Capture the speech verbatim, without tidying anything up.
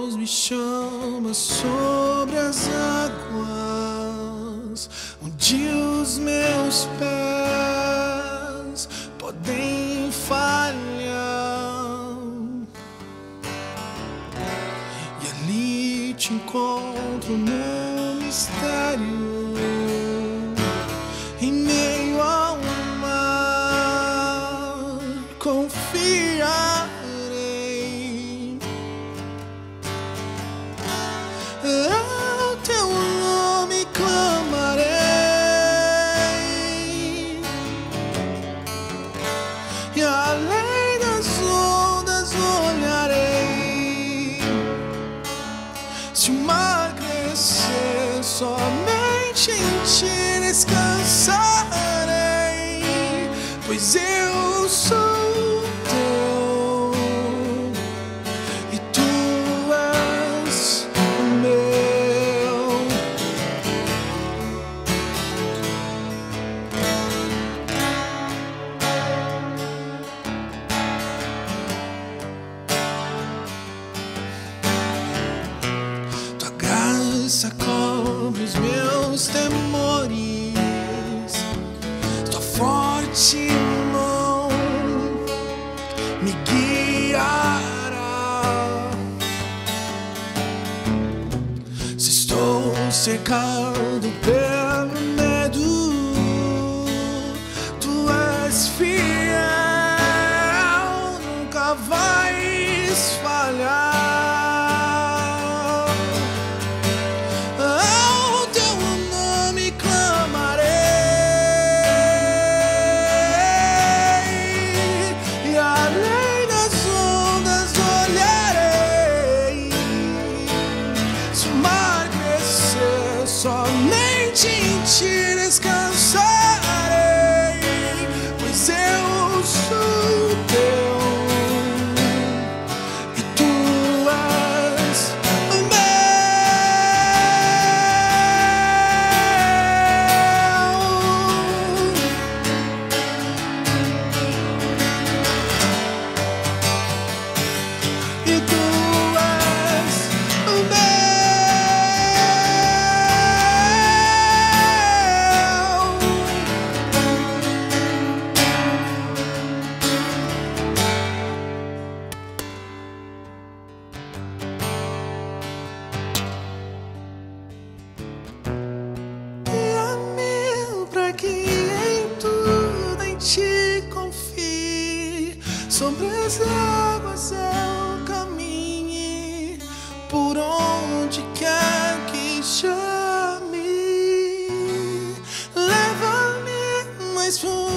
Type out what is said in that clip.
Deus me chama sobre as águas, onde os meus pés podem falhar, e ali te encontro no mistério, em meio ao mar, confiarei. Ao teu nome clamarei, e além das ondas olharei. Se o mar crescer, somente em ti descansarei, pois eu sou teu e tu és meu. Tua graça cobre os meus temores, tua forte mão me guiará. Se estou cercado pelo medo, tu és fiel, nunca vais falhar. Ao teu nome clamarei, e além das ondas olharei. Se o mar crescer, somente em ti descansarei, pois eu sou teu e tu és meu, e tu és meu. E a mil pra que em tudo em ti confie, sobre as águas eu caminhe, por onde quer que chame, leva-me mais fundo.